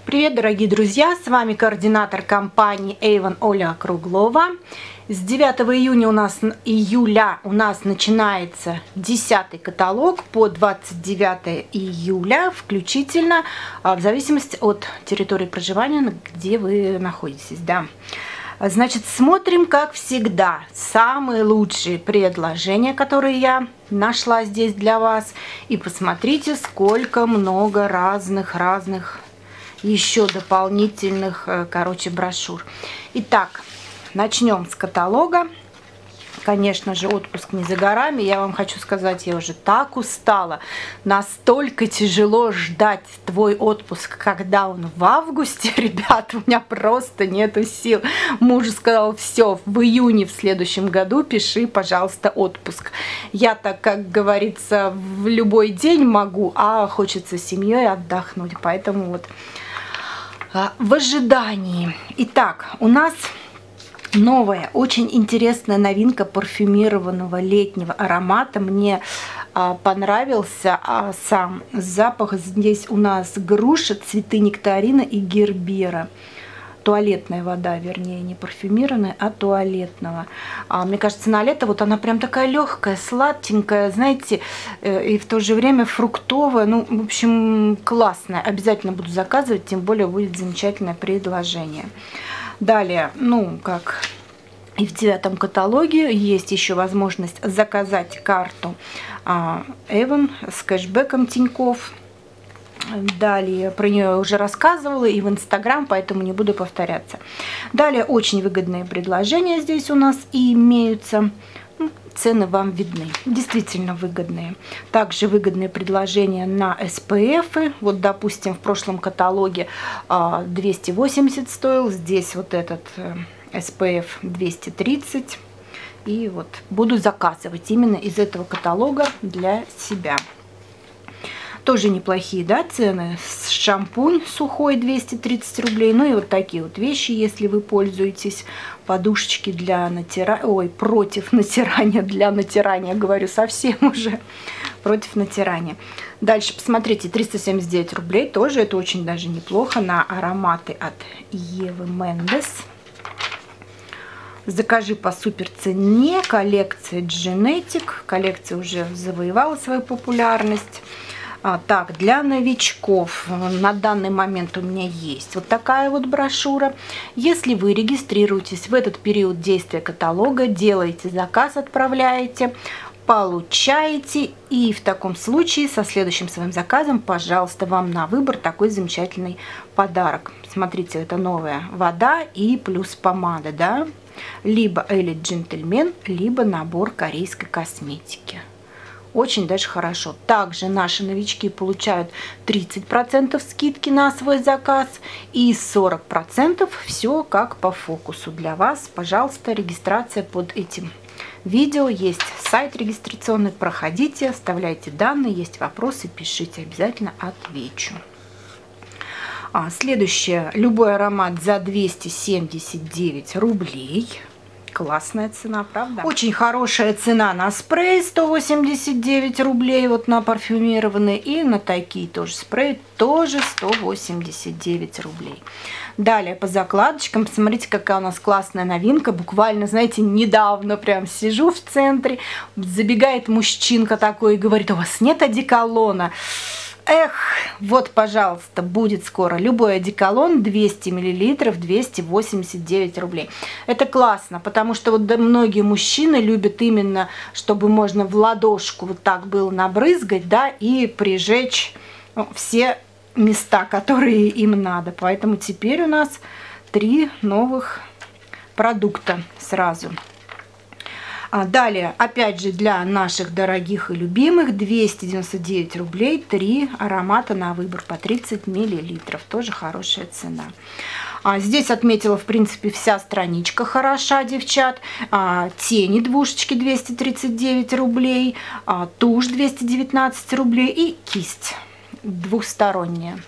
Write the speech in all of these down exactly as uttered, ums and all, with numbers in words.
Привет, дорогие друзья! С вами координатор компании Avon Оля Круглова. С девятого июня у нас, июля у нас начинается десятый каталог по двадцать девятое июля включительно, в зависимости от территории проживания, где вы находитесь. Да. Значит, смотрим, как всегда, самые лучшие предложения, которые я нашла здесь для вас. И посмотрите, сколько много разных-разных еще дополнительных, короче, брошюр. Итак, начнем с каталога. Конечно же, отпуск не за горами. Я вам хочу сказать, я уже так устала. Настолько тяжело ждать твой отпуск, когда он в августе. Ребят, у меня просто нету сил. Муж сказал, все, в июне в следующем году пиши, пожалуйста, отпуск. Я так, как говорится, в любой день могу, а хочется с семьей отдохнуть. Поэтому вот в ожидании. Итак, у нас новая, очень интересная новинка парфюмированного летнего аромата. Мне а, понравился а, сам запах. Здесь у нас груша, цветы нектарина и гербера. Туалетная вода, вернее, не парфюмированная, а туалетного. А, мне кажется, на лето вот она прям такая легкая, сладенькая, знаете, э, и в то же время фруктовая. Ну, в общем, классная. Обязательно буду заказывать, тем более будет замечательное предложение. Далее, ну, как и в девятом каталоге, есть еще возможность заказать карту а, Avon с кэшбэком Тинькофф. Далее, про нее уже рассказывала и в Инстаграм, поэтому не буду повторяться. Далее, очень выгодные предложения здесь у нас и имеются. Цены вам видны, действительно выгодные. Также выгодные предложения на эс пэ эф. Вот, допустим, в прошлом каталоге двести восемьдесят стоил, здесь вот этот эс пэ эф двести тридцать. И вот буду заказывать именно из этого каталога для себя. Тоже неплохие, да, цены. Шампунь сухой двести тридцать рублей. Ну и вот такие вот вещи, если вы пользуетесь. Подушечки для натирания, ой, против натирания, для натирания, говорю, совсем уже против натирания. Дальше посмотрите, триста семьдесят девять рублей, тоже это очень даже неплохо, на ароматы от Евы Мендес. Закажи по супер цене, коллекция Genetic, коллекция уже завоевала свою популярность. А, так, для новичков на данный момент у меня есть вот такая вот брошюра. Если вы регистрируетесь в этот период действия каталога, делаете заказ, отправляете, получаете, и в таком случае со следующим своим заказом, пожалуйста, вам на выбор такой замечательный подарок. Смотрите, это новая вода и плюс помада, да, либо Elite Gentleman, либо набор корейской косметики. Очень даже хорошо. Также наши новички получают тридцать процентов скидки на свой заказ и сорок процентов все как по фокусу для вас. Пожалуйста, регистрация под этим видео. Есть сайт регистрационный. Проходите, оставляйте данные. Есть вопросы, пишите. Обязательно отвечу. А, следующее. Любой аромат за двести семьдесят девять рублей. Классная цена, правда? Очень хорошая цена на спрей, сто восемьдесят девять рублей, вот на парфюмированные, и на такие тоже спреи, тоже сто восемьдесят девять рублей. Далее по закладочкам, посмотрите, какая у нас классная новинка, буквально, знаете, недавно прям сижу в центре, забегает мужчинка такой и говорит, у вас нет одеколона? Эх, вот, пожалуйста, будет скоро. Любой одеколон двести миллилитров, двести восемьдесят девять рублей. Это классно, потому что вот да, многие мужчины любят именно, чтобы можно в ладошку вот так было набрызгать, да, и прижечь, ну, все места, которые им надо. Поэтому теперь у нас три новых продукта сразу. Далее, опять же, для наших дорогих и любимых, двести девяносто девять рублей, три аромата на выбор по тридцать миллилитров. Тоже хорошая цена. Здесь отметила, в принципе, вся страничка хороша, девчат. Тени двушечки двести тридцать девять рублей, тушь двести девятнадцать рублей и кисть двухсторонняя.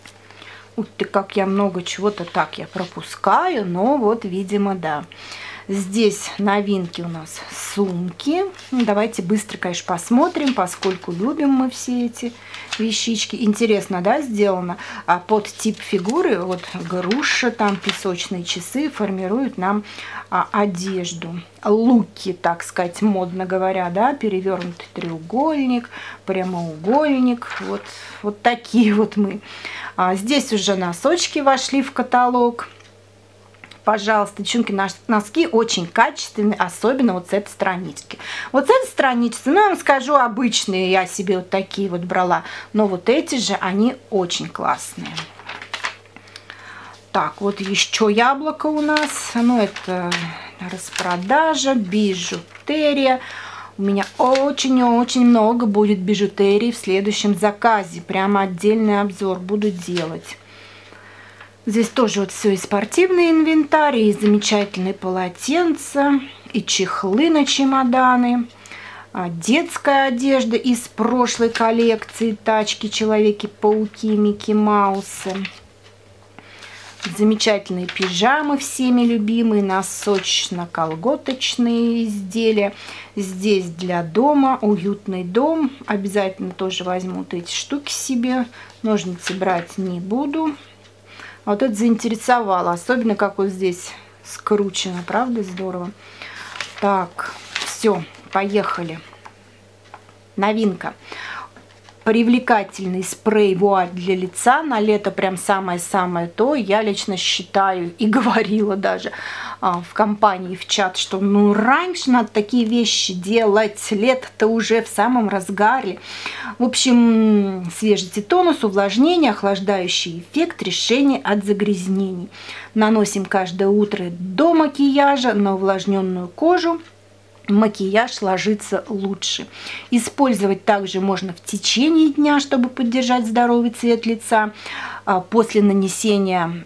Ух ты, как я много чего-то так я пропускаю, но вот, видимо, да. Здесь новинки у нас сумки. Давайте быстро, конечно, посмотрим, поскольку любим мы все эти вещички. Интересно, да, сделано а под тип фигуры. Вот груша, там песочные часы формируют нам а, одежду. Луки, так сказать, модно говоря, да, перевернутый треугольник, прямоугольник. Вот, вот такие вот мы. А, здесь уже носочки вошли в каталог. Пожалуйста, девчонки, носки очень качественные, особенно вот с этой странички. Вот с этой странички, ну, я вам скажу, обычные я себе вот такие вот брала. Но вот эти же, они очень классные. Так, вот еще яблоко у нас. Ну, это распродажа, бижутерия. У меня очень-очень много будет бижутерии в следующем заказе. Прямо отдельный обзор буду делать. Здесь тоже вот все и спортивный инвентарь, и замечательные полотенца, и чехлы на чемоданы, детская одежда из прошлой коллекции, тачки, Человеки-пауки, Микки Маусы. Замечательные пижамы, всеми любимые, носочно-колготочные изделия. Здесь для дома, уютный дом. Обязательно тоже возьму вот эти штуки себе. Ножницы брать не буду. Вот это заинтересовало, особенно как вот здесь скручено, правда, здорово. Так, все, поехали. Новинка. Привлекательный спрей-вуаль для лица. На лето прям самое-самое то. Я лично считаю и говорила даже а, в компании, в чат, что ну раньше надо такие вещи делать. Лето-то уже в самом разгаре. В общем, свежесть и тонус, увлажнение, охлаждающий эффект, решение от загрязнений. Наносим каждое утро до макияжа на увлажненную кожу. Макияж ложится лучше. Использовать также можно в течение дня, чтобы поддержать здоровый цвет лица. После нанесения,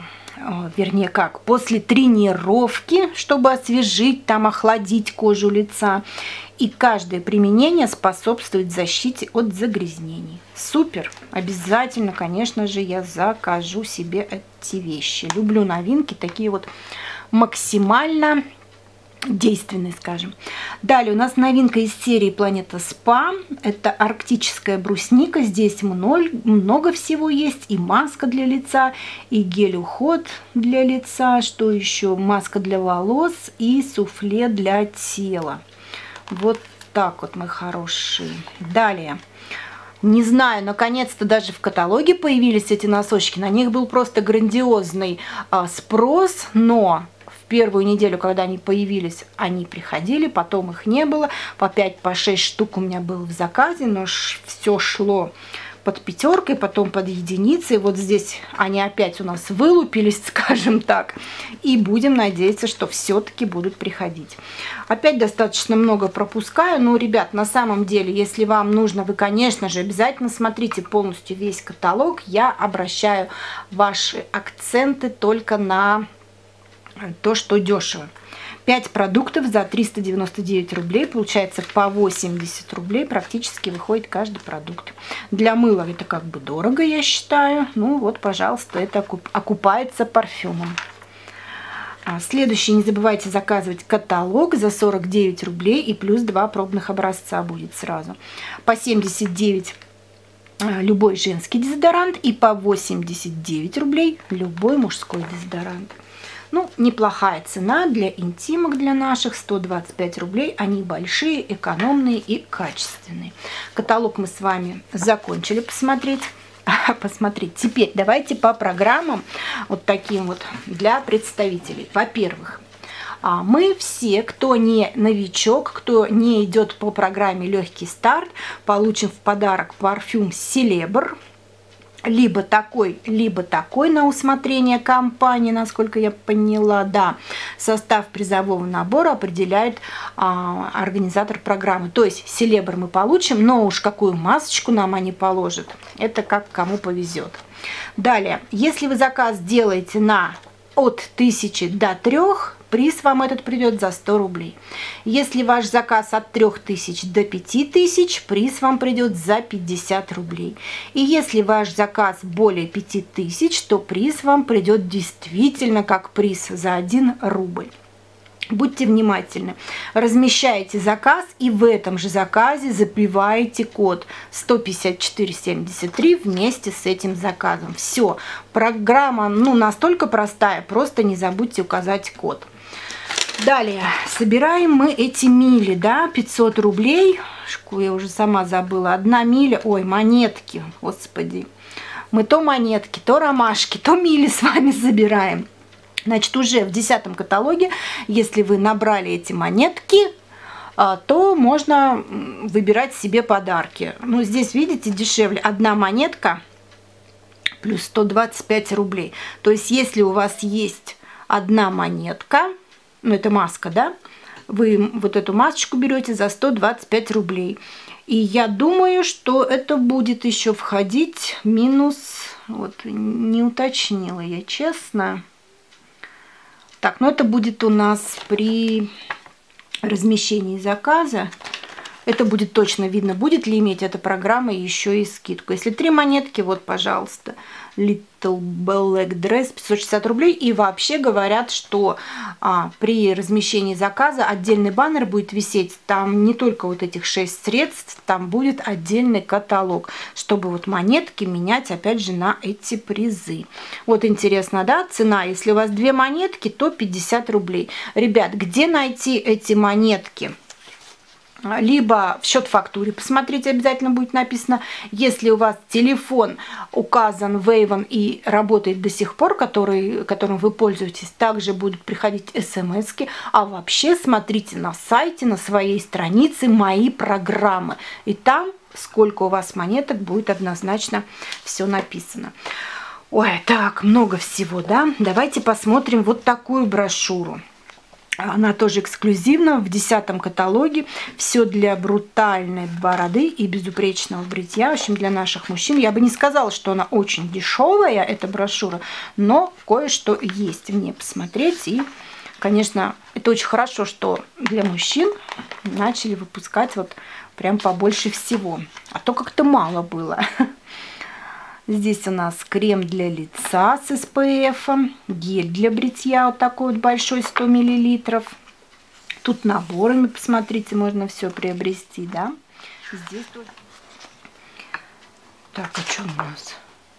вернее как, после тренировки, чтобы освежить, там охладить кожу лица. И каждое применение способствует защите от загрязнений. Супер! Обязательно, конечно же, я закажу себе эти вещи. Люблю новинки, такие вот максимально действенный, скажем. Далее у нас новинка из серии Планета Спа. Это арктическая брусника. Здесь много всего есть. И маска для лица, и гель-уход для лица. Что еще? Маска для волос и суфле для тела. Вот так вот, мои хорошие. Далее. Не знаю, наконец-то даже в каталоге появились эти носочки. На них был просто грандиозный а, спрос, но первую неделю, когда они появились, они приходили, потом их не было. По пять, по шесть штук у меня было в заказе, но все шло под пятеркой, потом под единицей. Вот здесь они опять у нас вылупились, скажем так. И будем надеяться, что все-таки будут приходить. Опять достаточно много пропускаю. Но, ребят, на самом деле, если вам нужно, вы, конечно же, обязательно смотрите полностью весь каталог. Я обращаю ваши акценты только на то, что дешево. пять продуктов за триста девяносто девять рублей. Получается по восемьдесят рублей практически выходит каждый продукт. Для мыла это как бы дорого, я считаю. Ну вот, пожалуйста, это окупается парфюмом. Следующий, не забывайте заказывать каталог за сорок девять рублей и плюс два пробных образца будет сразу. По семьдесят девять любой женский дезодорант и по восемьдесят девять рублей любой мужской дезодорант. Ну, неплохая цена для интимок для наших, сто двадцать пять рублей. Они большие, экономные и качественные. Каталог мы с вами закончили посмотреть. посмотреть. Теперь давайте по программам вот таким вот для представителей. Во-первых, мы все, кто не новичок, кто не идет по программе «Легкий старт», получим в подарок парфюм «Селебр». Либо такой, либо такой на усмотрение компании, насколько я поняла, да. Состав призового набора определяет а, организатор программы. То есть селебр мы получим, но уж какую масочку нам они положат, это как кому повезет. Далее, если вы заказ делаете на от тысячи до трёх, приз вам этот придет за сто рублей. Если ваш заказ от трёх тысяч до пяти тысяч, приз вам придет за пятьдесят рублей. И если ваш заказ более пяти тысяч, то приз вам придет действительно как приз за один рубль. Будьте внимательны. Размещаете заказ и в этом же заказе забиваете код сто пятьдесят четыре семьдесят три вместе с этим заказом. Все. Программа, ну, настолько простая, просто не забудьте указать код. Далее собираем мы эти мили, да, пятьсот рублей. Я уже сама забыла. Одна миля, ой, монетки, господи. Мы то монетки, то ромашки, то мили с вами забираем. Значит, уже в десятом каталоге, если вы набрали эти монетки, то можно выбирать себе подарки. Ну, здесь, видите, дешевле. Одна монетка плюс сто двадцать пять рублей. То есть, если у вас есть одна монетка, ну, это маска, да, вы вот эту масочку берете за сто двадцать пять рублей. И я думаю, что это будет еще входить минус, вот, не уточнила я, честно. Так, ну это будет у нас при размещении заказа. Это будет точно видно, будет ли иметь эта программа еще и скидку. Если три монетки, вот, пожалуйста, Little Black Dress, пятьсот шестьдесят рублей. И вообще говорят, что а, при размещении заказа отдельный баннер будет висеть. Там не только вот этих шесть средств, там будет отдельный каталог, чтобы вот монетки менять, опять же, на эти призы. Вот интересно, да, цена. Если у вас две монетки, то пятьдесят рублей. Ребят, где найти эти монетки? Либо в счет-фактуре, посмотрите, обязательно будет написано. Если у вас телефон указан в Avon и работает до сих пор, который, которым вы пользуетесь, также будут приходить смс-ки. А вообще смотрите на сайте, на своей странице «Мои программы». И там, сколько у вас монеток, будет однозначно все написано. Ой, так, много всего, да? Давайте посмотрим вот такую брошюру. Она тоже эксклюзивна в десятом каталоге. Все для брутальной бороды и безупречного бритья. В общем, для наших мужчин. Я бы не сказала, что она очень дешевая, эта брошюра, но кое-что есть в ней посмотреть. И, конечно, это очень хорошо, что для мужчин начали выпускать вот прям побольше всего. А то как-то мало было. Здесь у нас крем для лица с эс пэ эф, гель для бритья, вот такой вот большой, сто миллилитров. Тут наборами, посмотрите, можно все приобрести, да. Здесь тоже. Так, а что у нас?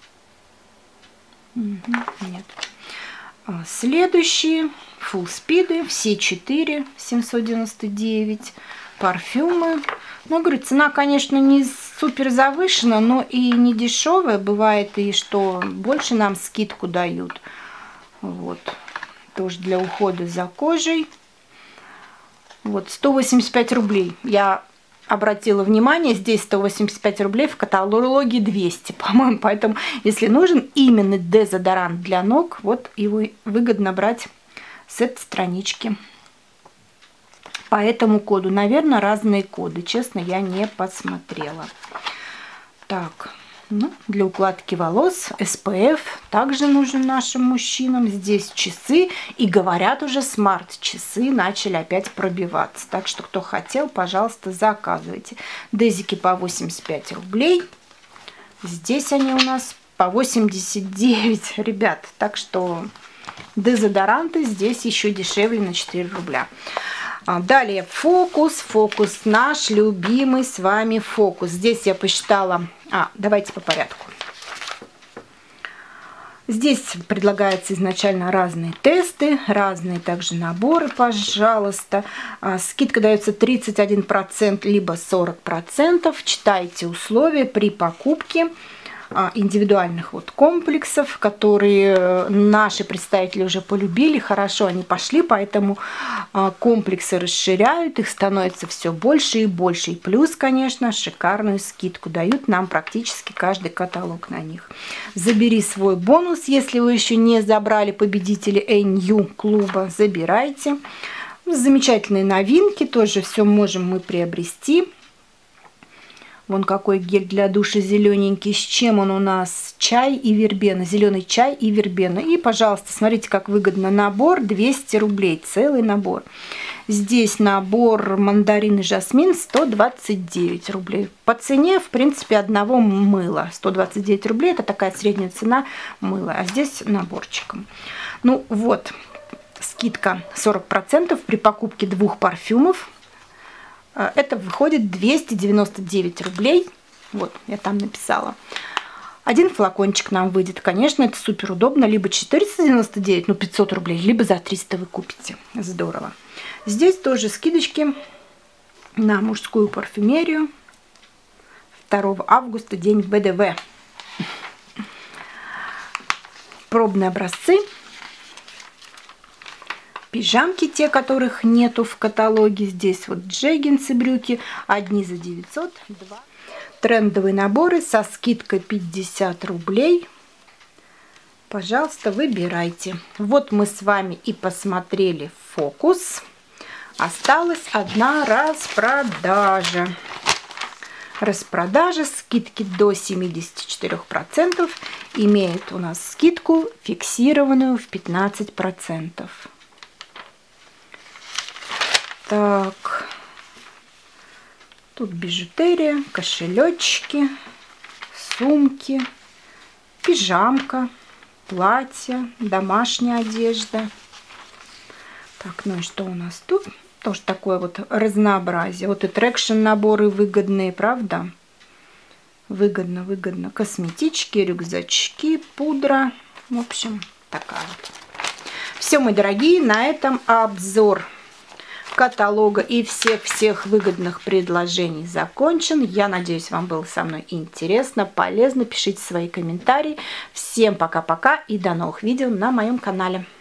Угу, нет. Следующие Full Speed, все четыре, семьсот девяносто девять. Парфюмы. Ну, говорю, цена, конечно, не супер завышена, но и не дешевая. Бывает и что больше нам скидку дают. Вот. Тоже для ухода за кожей. Вот, сто восемьдесят пять рублей. Я обратила внимание, здесь сто восемьдесят пять рублей, в каталоге двести, по-моему. Поэтому, если нужен именно дезодорант для ног, вот его выгодно брать с этой странички. По этому коду, наверное, разные коды. Честно, я не посмотрела. Так, ну, для укладки волос эс пэ эф также нужен нашим мужчинам. Здесь часы. И говорят, уже смарт-часы начали опять пробиваться. Так что, кто хотел, пожалуйста, заказывайте. Дезики по восемьдесят пять рублей. Здесь они у нас по восемьдесят девять, ребят. Так что дезодоранты здесь еще дешевле на четыре рубля. Далее фокус, фокус, наш любимый с вами фокус. Здесь я посчитала, а, давайте по порядку. Здесь предлагаются изначально разные тесты, разные также наборы, пожалуйста. Скидка дается тридцать один процент, либо сорок процентов. Читайте условия при покупке индивидуальных вот комплексов, которые наши представители уже полюбили, хорошо они пошли, поэтому комплексы расширяют, их становится все больше и больше. И плюс, конечно, шикарную скидку дают нам практически каждый каталог на них. Забери свой бонус, если вы еще не забрали победителей эй эн ю клуба, забирайте. Замечательные новинки, тоже все можем мы приобрести. Вон какой гель для душа зелененький. С чем он у нас? Чай и вербена. Зеленый чай и вербена. И, пожалуйста, смотрите, как выгодно. Набор двести рублей. Целый набор. Здесь набор мандарин и жасмин сто двадцать девять рублей. По цене, в принципе, одного мыла. сто двадцать девять рублей. Это такая средняя цена мыла. А здесь наборчиком. Ну вот. скидка сорок процентов при покупке двух парфюмов. Это выходит двести девяносто девять рублей. Вот, я там написала. Один флакончик нам выйдет. Конечно, это супер удобно. Либо четыреста девяносто девять, ну пятьсот рублей, либо за триста вы купите. Здорово. Здесь тоже скидочки на мужскую парфюмерию. второго августа, день вэ дэ вэ. Пробные образцы. Пижамки, те, которых нету в каталоге. Здесь вот джеггинсы, брюки. Одни за девятьсот, два. Трендовые наборы со скидкой пятьдесят рублей. Пожалуйста, выбирайте. Вот мы с вами и посмотрели фокус. Осталась одна распродажа. Распродажа, скидки до семидесяти четырёх процентов. Имеет у нас скидку фиксированную в пятнадцать процентов. Так, тут бижутерия, кошелечки, сумки, пижамка, платье, домашняя одежда. Так, ну и что у нас тут? Тоже такое вот разнообразие. Вот и трекшн наборы выгодные, правда? Выгодно, выгодно. Косметички, рюкзачки, пудра. В общем, такая вот. Все, мои дорогие, на этом обзор каталога и всех-всех выгодных предложений закончен. Я надеюсь, вам было со мной интересно, полезно. Пишите свои комментарии. Всем пока-пока и до новых видео на моем канале.